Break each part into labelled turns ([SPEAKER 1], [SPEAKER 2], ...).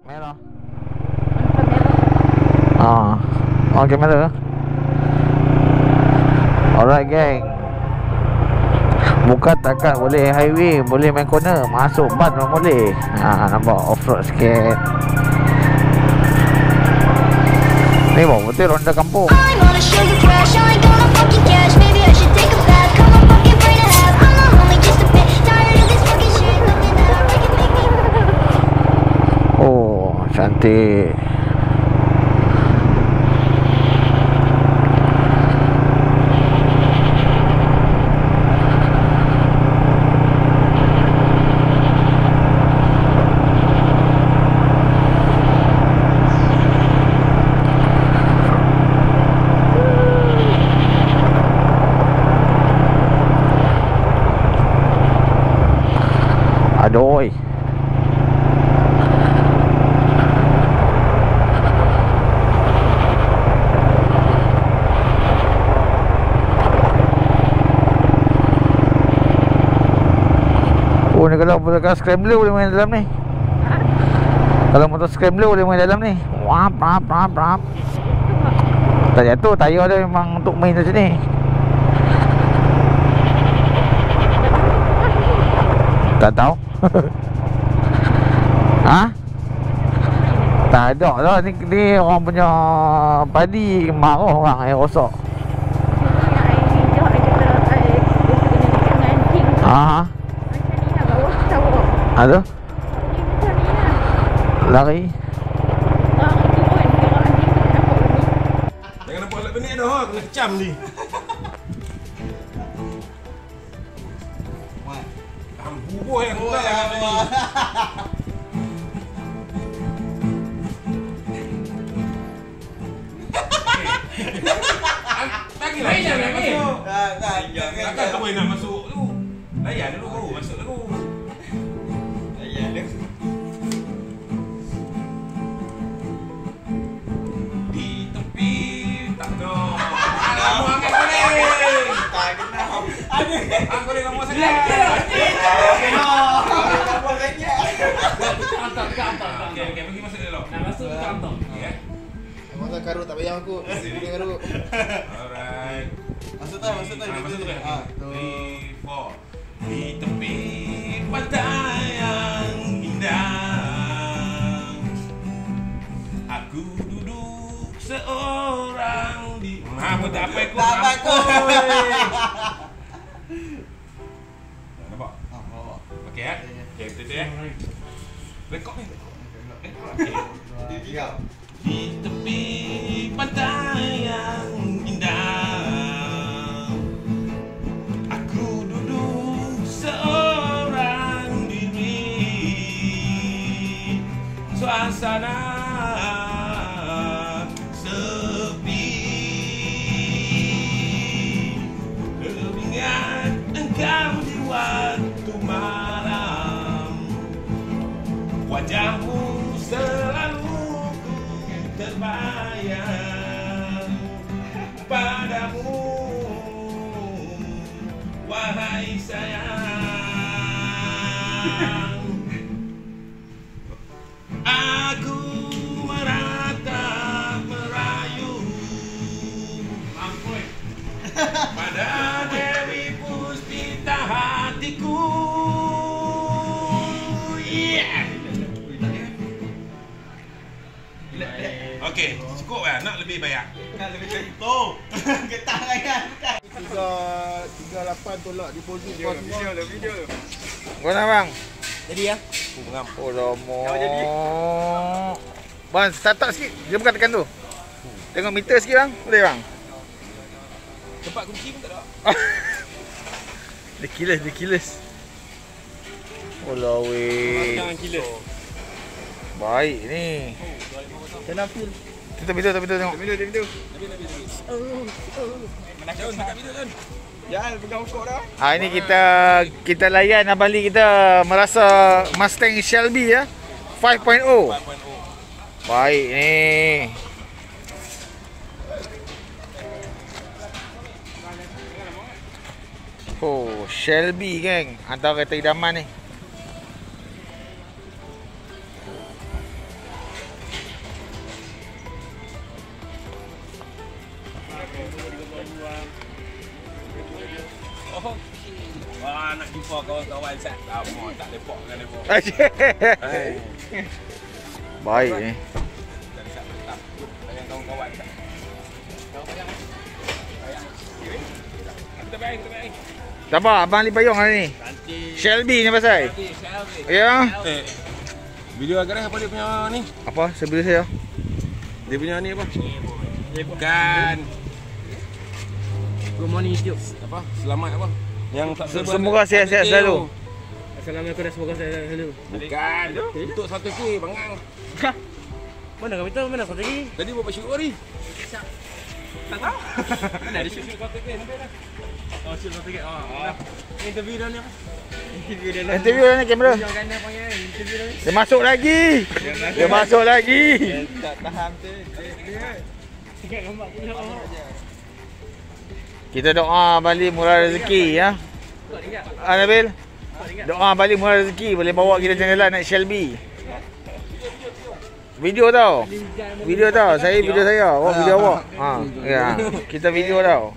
[SPEAKER 1] Merah. On kamera. Alright gang. Bukan takat boleh highway, boleh main corner, masuk ban pun boleh. Nampak off-road sikit. Ni bawa betul ronda kampung. Oh, cantik. Aduh. Oh, ni kalau motor scrambler boleh main dalam ni. Kalau motor scrambler boleh main dalam ni. Wah, prap. Tak jatuh, tayar dia memang untuk main kat sini. Tak tahu. Ha? Tak ada lah. Ni orang punya padi. Marah orang air rosak. Ha? Ada? Lari.
[SPEAKER 2] Jangan nampak alat benih dah. Kena kecam ni. Bubuh yang kuat alat benih. Lagi lah jangan masuk. Takkan kau nak masuk tu. Layan dulu baru masuk dulu. Layan dia. Di tepi tak ada. Kamu angkat boleh. Tak kenal. Aku dia kamu sakit. Kamu sakit. Okey, pergi masuk dulu. Nak masuk ke kantor. Okey.
[SPEAKER 3] Masa karut tak payah aku. Sini karut.
[SPEAKER 2] Alright.
[SPEAKER 3] Masuk tak?
[SPEAKER 2] Masuk tu. 3, 4. Di tepi pantai yang indah, aku duduk seorang di. Apa tak apa ikut.
[SPEAKER 3] Tak apa ikut.
[SPEAKER 2] Nampak? Okey ya. Okey, betul ya. Rekod ni.
[SPEAKER 3] Okey.
[SPEAKER 2] Di tepi pantai yang indah, aku duduk seorang diri. Suasana sepi, teringat engkau di waktu malam. Wajahmu selalu terbayang padamu, wahai sayang. Aku meratap merayu pada Dewi Puspita hatiku. Yeah. Okey, cukup lah. Nak lebih banyak.
[SPEAKER 3] Nak lebih contoh. Getah kan. 3.8 tolak deposit dia. Video.
[SPEAKER 1] Kau nak bang?
[SPEAKER 3] Jadi ya.
[SPEAKER 1] Oh lama. Bang, start up sikit. Dia bukan tekan tu. Tengok meter sikit bang. Boleh bang?
[SPEAKER 2] Tempat kunci pun tak ada.
[SPEAKER 1] Dia kilas. Oh lah weh.
[SPEAKER 2] Jangan kilas.
[SPEAKER 1] Baik ni.
[SPEAKER 3] Kena feel.
[SPEAKER 1] Tutup video tengok.
[SPEAKER 3] Video.
[SPEAKER 2] Mana jauh dekat video kan?
[SPEAKER 3] Jangan pegang ukok dah.
[SPEAKER 1] Ini kita layan Abang Lee, kita merasa Mustang Shelby ya. 5.0. Baik ni. Oh, Shelby geng. Antara kereta idaman ni.
[SPEAKER 2] nak jumpa kawan-kawan Sat. Lama tak lepak dengan lepak.
[SPEAKER 1] Baik ni.
[SPEAKER 2] Dan Sat tetap dengan kawan-kawan Sat. Kita baik.
[SPEAKER 1] Siapa? Abang Ali Payung hari ni? Shelby ni pasal? Ya.
[SPEAKER 2] Video agak apa dia punya ni?
[SPEAKER 1] Apa? Sebelah saya.
[SPEAKER 2] Dia punya ni apa? Bukan.
[SPEAKER 4] Good morning YouTube.
[SPEAKER 2] Apa? Selamat apa? Yang tak
[SPEAKER 1] Semoga sihat-sihat selalu.
[SPEAKER 4] Assalamualaikum dan semoga saya selalu.
[SPEAKER 2] Bukan. Untuk 1K bangang.
[SPEAKER 4] Mana kau tahu mana strategi?
[SPEAKER 2] Tadi buat shoot hari.
[SPEAKER 4] Tak tahu.
[SPEAKER 2] Mana ada shoot 1K nampak dah.
[SPEAKER 4] Oh, shoot strategi. Interview dah ni apa?
[SPEAKER 1] Interview dah ni kamera.
[SPEAKER 4] Jangan kena panggil interview dah ni.
[SPEAKER 1] Dia masuk lagi. Dia masuk lagi.
[SPEAKER 3] Tak tahan tu.
[SPEAKER 4] Sikit gambar punya.
[SPEAKER 1] Kita doa balik murah rezeki ya. Nabil. Doa balik murah rezeki boleh bawa kita jalan naik Shelby. Video tau. Video tau. Saya video saya. Awak video awak. Ha, ya. Kita video tau.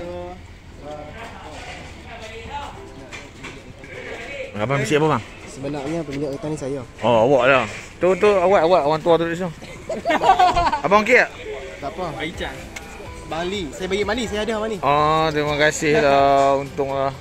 [SPEAKER 1] Abang mesti apa bang?
[SPEAKER 3] Sebenarnya pemilik kereta ni saya.
[SPEAKER 1] Oh, awak lah. Tu awak orang tua tu di sana. Abang okey tak?
[SPEAKER 3] Tak apa. Aican. Bali. Saya bagi Bali. Saya ada Bali.
[SPEAKER 1] Oh, terima kasih lah. Untunglah.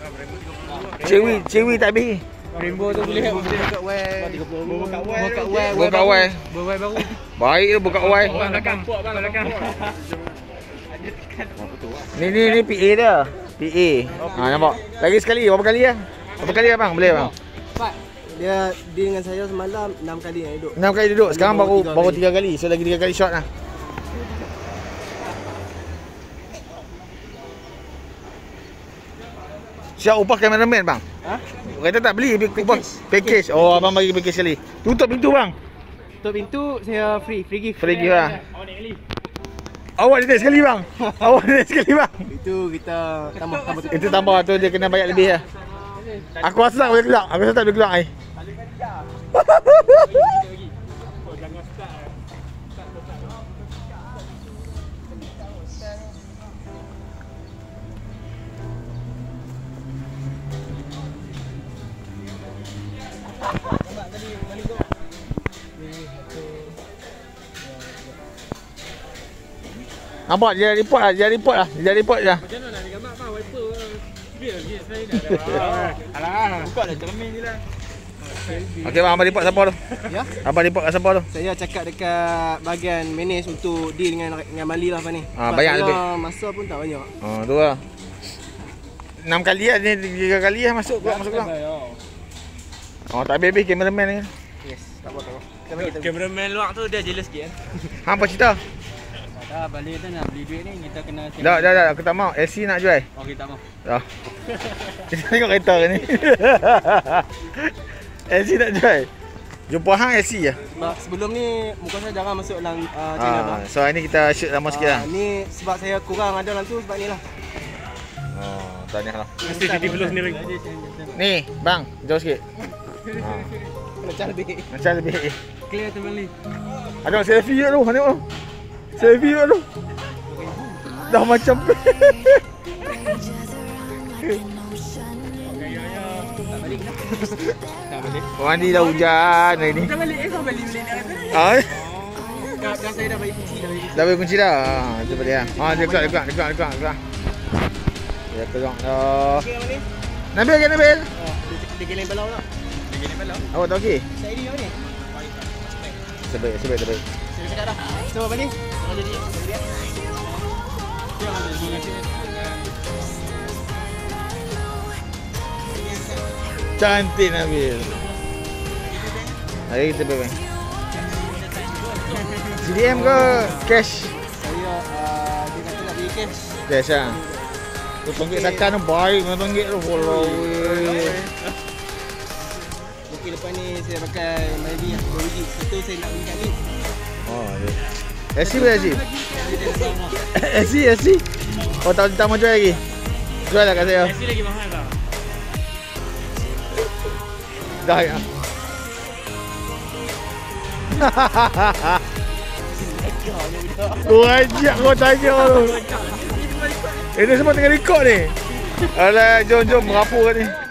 [SPEAKER 1] Cewi tak habis.
[SPEAKER 4] Rainbow tu boleh
[SPEAKER 3] buka web.
[SPEAKER 1] Buka web.
[SPEAKER 4] Buat baru.
[SPEAKER 1] Baik tu buka web.
[SPEAKER 4] Belakang. Belakang.
[SPEAKER 1] Ni PA dah. PA. Ha, nampak. Lagi sekali. Berapa kali lah? Berapa kali abang? Boleh bang?
[SPEAKER 3] Dia dengan saya semalam 6 kali nak duduk.
[SPEAKER 1] 6 kali duduk. Sekarang baru 3 kali. So lagi 3 kali shot lah. Siap upah kameraman bang?
[SPEAKER 3] Ha?
[SPEAKER 1] Kereta tak beli upah package. Oh abang bagi package sekali. Tutup pintu bang.
[SPEAKER 3] Tutup pintu saya free gift.
[SPEAKER 1] Free gift lah. Awak dia sekali bang. Awak dia sekali bang.
[SPEAKER 3] Itu kita tambah.
[SPEAKER 1] Itu tambah tu dia kena bayar lebih lah. Aku rasa tak boleh keluar. Aku rasa tak boleh keluar ai. Nampak dia report lah, dia report lah.
[SPEAKER 4] Macam mana nak gambar bang? Wiper real je saya dah. Alah, buka dah cermin ni lah.
[SPEAKER 1] Okey bang, abang report siapa tu?
[SPEAKER 3] Ya.
[SPEAKER 1] Abang report kat siapa tu?
[SPEAKER 3] Saya cakap dekat bahagian manage untuk deal dengan Bali lah ni.
[SPEAKER 1] Bayar lebih.
[SPEAKER 3] Masa pun tak banyak.
[SPEAKER 1] Oh, tu lah. 6 kali lah ni, 3 kali lah masuk keluar. Oh, tak habis-habis cameraman ni.
[SPEAKER 3] Yes, tak apa.
[SPEAKER 4] Cameraman luar tu dia jealous sikit.
[SPEAKER 1] Hang apa cerita?
[SPEAKER 4] Dah balik tu nak beli duit ni kita kena
[SPEAKER 1] Dah, aku tak mau. LC nak jual.
[SPEAKER 4] Okey tak mau.
[SPEAKER 1] Dah. Kita tengok kereta ni. LC nak jual. Jumpa hang LC je.
[SPEAKER 3] Sebab sebelum ni muka saya jarang masuk dalam channel bang.
[SPEAKER 1] So hari ni kita shoot lama sikit lah.
[SPEAKER 3] Ni sebab saya kurang ada dalam tu sebab ni lah.
[SPEAKER 1] Tahniah lah.
[SPEAKER 4] Mesti titip dulu sendiri.
[SPEAKER 1] Ni, bang, jauh sikit.
[SPEAKER 3] Macam lebih.
[SPEAKER 1] Macam lebih.
[SPEAKER 4] Clear tu balik.
[SPEAKER 1] Ada selfie je tu, tengok tu. Selfie je tu. Dah macam mandi dah hujan hari ni.
[SPEAKER 3] Dah balik balik dah saya dah bagi kunci dah.
[SPEAKER 1] Dah bagi kunci dah. Itu boleh lah. Dia keluar. Dia keluar dah. Nabil ke Nabil?
[SPEAKER 3] Dia geleng balau tak?
[SPEAKER 1] Awak tak okey?
[SPEAKER 3] Saya ni ni.
[SPEAKER 1] Sebaik.
[SPEAKER 3] Saya cakap dah. Cuba balik. Jadi.
[SPEAKER 1] Cantik Nabil. Hari kita bermain. CDM ke cash?
[SPEAKER 3] Saya dia kata nak beli cash.
[SPEAKER 1] Cash lah. RM2 takkan tu baik RM2 tu. Walau.
[SPEAKER 3] Mungkin lepas ni saya pakai Myvi lah. 2 biji. Satu saya nak beli kat ni.
[SPEAKER 1] Oh, dia. SC boleh SC? SC. Oh, tak mau jual lagi? Jual lah kat saya.
[SPEAKER 4] SC lagi mahal tak?
[SPEAKER 1] Dah ya. Kau ajak kau tanya tu. Ini semua tengah record ni. Alah, jom merapu kan ni.